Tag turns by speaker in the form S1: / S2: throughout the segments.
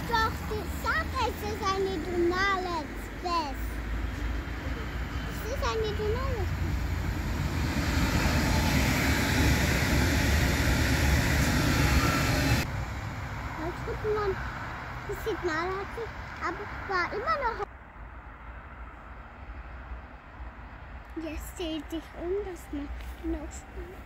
S1: doch gesagt, es ist eine Donale Express. Es ist eine Donale Express. Als guten Mann, das Signal hat sich, aber war immer noch. Jetzt dreht sich das macht noch Spaß.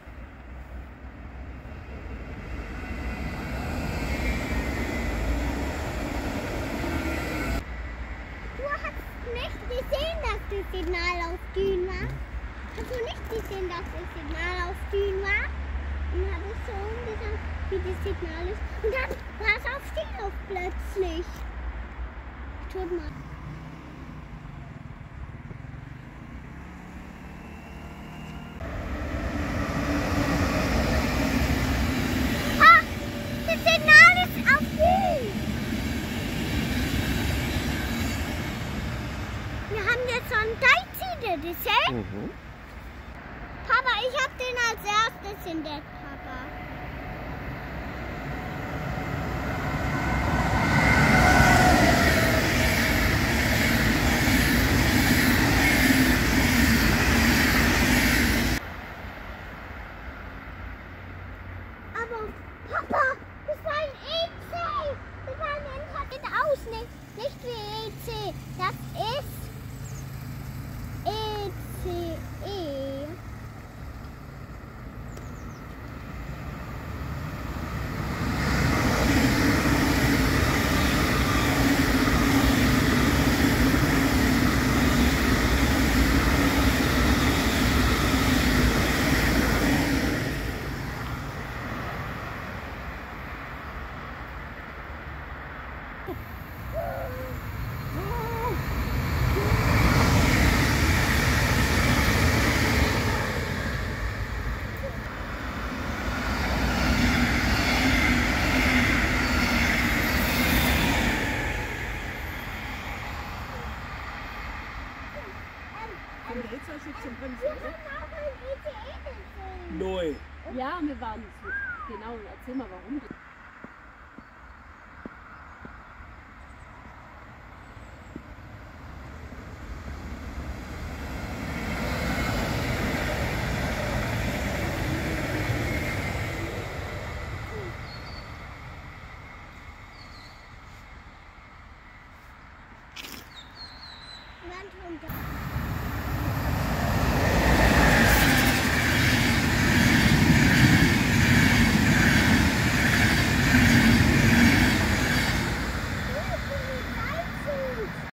S1: Das Signal auf Dün war. Hast du nicht gesehen, dass das Signal auf Dün war? Und dann habe ich so umgesagt, wie das Signal ist. Und dann war es auf Stilauf plötzlich. Tut mal. Ah, das Signal ist auf Dün. Wir haben jetzt so einen Teilzieher, das ist Papa, ich habe den als erstes entdeckt, Papa. Aber Papa, das war ein EC. Das war ein Internet aus, nicht wie EC. Das ist ECE.
S2: Neu.
S3: Ja, wir waren so. Genau, erzähl mal warum.
S1: Land runter.